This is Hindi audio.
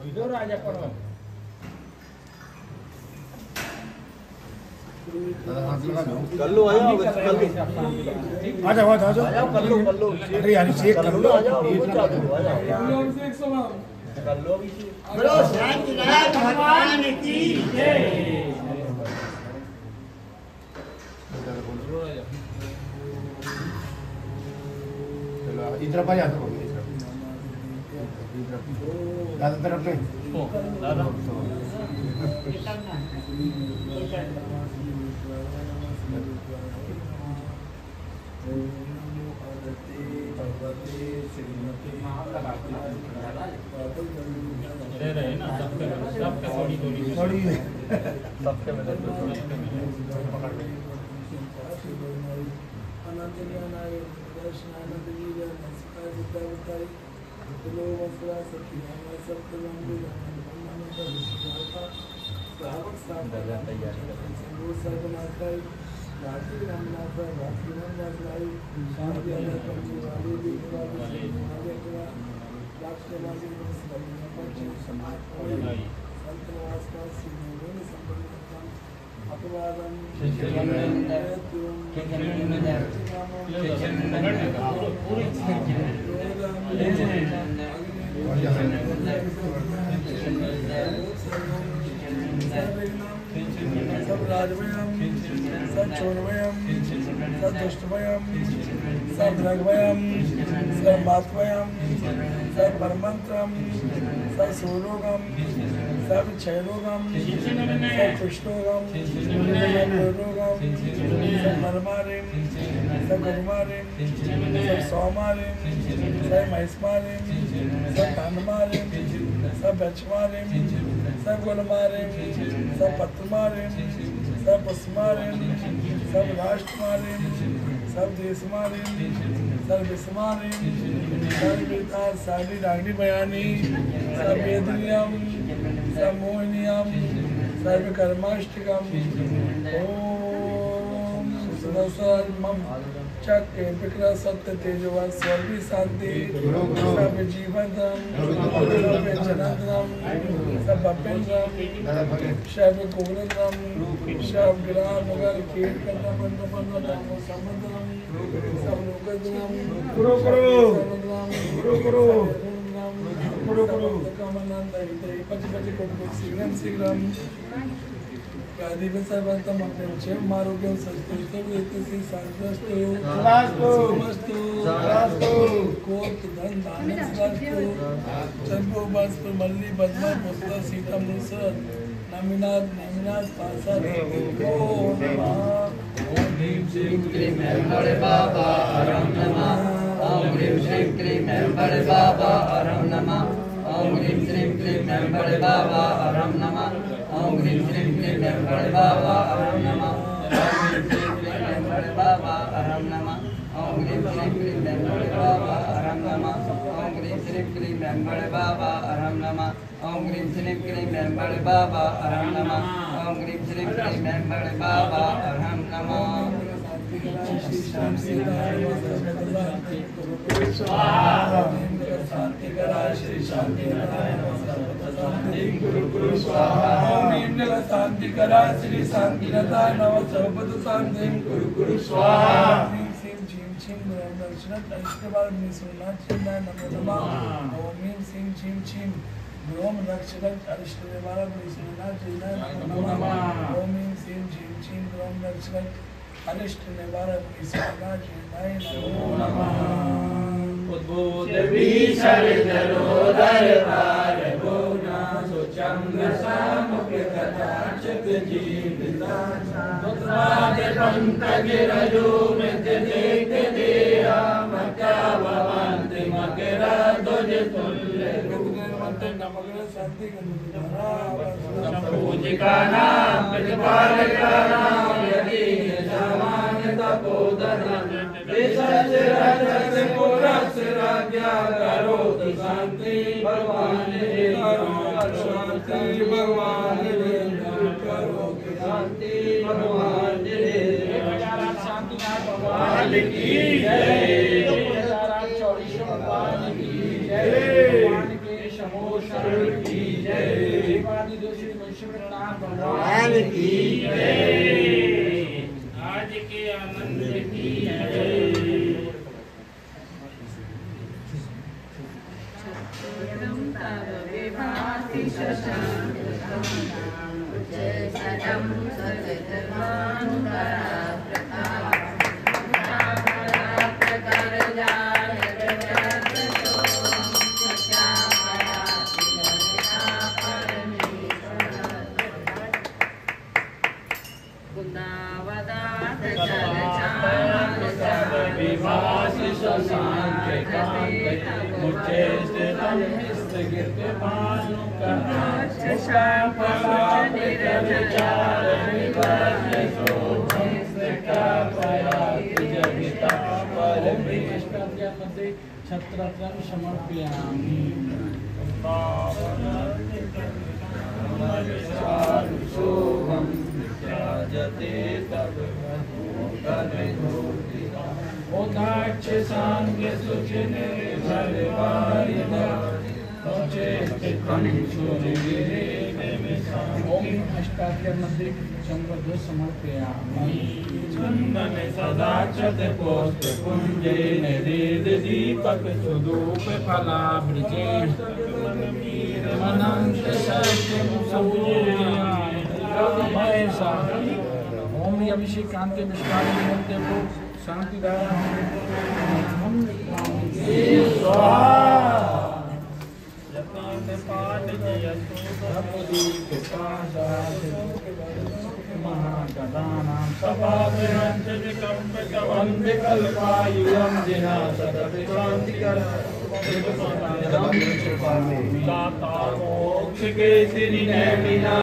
इधर राजा करो कल्लू आया कल्लू आ जाओ कल्लू अरे यार चेक कर लो आ जाओ कल्लू भी बोलो सत्यनारायण भगवान की जय। इधर पर जा दो दादा तरफ पे दादा थोड़ी सबके में सब राजवयम सब चोरवयम सब दुष्टवयम सब रघवयम सब मातवयम सब परमंत्रम सब सोलोगम सब क्षयरोगम सब कृष्णोगम सब रोगम सब मरमारिम सब गरुमारिम सब सौमारिम सब महिष्मारिम सब तानमारिम सब बचमारिम सब गुलमारिम सब पत्रमारिम सब पुष्मारिम सब राष्ट्रमारिम सब देशमारिम सब विस्मारिम सब वितार सारी रागनी बयानी सब वेदनियम सब मोहनियम सर्व कर्माष्टकम ओम सुदर्शनम चक्र विक्रम सत्य तेजवान स्वर्गी शांति सब जीवनम सब जनंदनम सब अपेंद्रम सब गोविंदम सब ग्राम नगर कीर्तनम बंदनम संबंधनम सब लोकदनम गुरु गुरु गुरु गुरु गुरु गुरु कमनंद पच पच कोटि शीघ्रम शीघ्रम आदिवस सर्वंतम अपेक्षे मारोग्यम संस्कृतो वेतसी शांतस्तु समस्तु कोट धन दान सस्तु चंपो बस्त्र मल्ली पद्मा पुष्प सीतम नुसरत नमिनाथ नमिनाथ पासा ओ नमः ओम ह्रीं श्रीं क्लीं बड़े बाबा हरम नमः ओम ह्रीं श्रीं क्लीं बड़े बाबा हरम नमः ओम ह्रीं श्रीं क्लीं बड़े बाबा हरम नमः ओम ह्रीं श्रीं क्लीं बड़े बाबा हरम नमः ओम ह्रीं श्रीं क्लीं बड़े बाबा हरम नमः ओम ह्रीं श्रीं क्लीं बड़े बाबा हरम नमः ओम ह्रीं श्रीं क्लीं बड़े बाबा हरम नमः ओम ह्रीं श्रीं क्लीं बड़े बाबा हरम नमः ओम ह्रीं श्रीं क्लीं बड़े बाबा हरम नमः शांति करा श्री शांति शांति करा श्री शांति लता नव सर्वपद शांति गुरु गुरु स्वाहा सिंह झीम छिम दर्शन इसके बाद में सुनना चिन्ना नमो नमः ओम सिंह झीम छिम ग्रोम रक्षक अरिष्ट निवारक विष्णुना चिन्ना नमो नमः ओम सिंह झीम छिम ग्रोम रक्षक अरिष्ट निवारक विष्णुना चिन्ना नमो नमः उद्बोध विशर जरोदर वार बोना सुचंग सामुख कटाक्षक जीविता उत्पाद पंकज रजो मृत देख देहा मका भवंति मकरा ध्वज तुल्य नमग्र शांति पूजिका नाम प्रतिपालका नाम यदि सामान्य तपोधनम शांति भगवान शांति भगवान शांति भगवान भगवान की जय भगवान की जय भगवान के पोषण की जय। देवादि दोषी वैष्णवनाथ भगवान की जय। आज के आनंद की जय। छत्रत्रं समर्पयामि। शोभं विराजते तव ओदाक्ष सांग्य सुचिने भरवारिदा ओम अष्टाध्याय मध्ये संबद्ध समर्पयामि। चंदन सदाक्षत पुष्प कुंजे निवेद दीपक सुधूप फलावृते अनंत सत्यम सूर्यमय साधि। ओम अभिषेक कांति विष्णादि मूर्ति को शांति दान हम महागदानां सभाविकल्पायुं जिना सदपिशान्तिकरं दाता मोक्ष के श्री नैमिना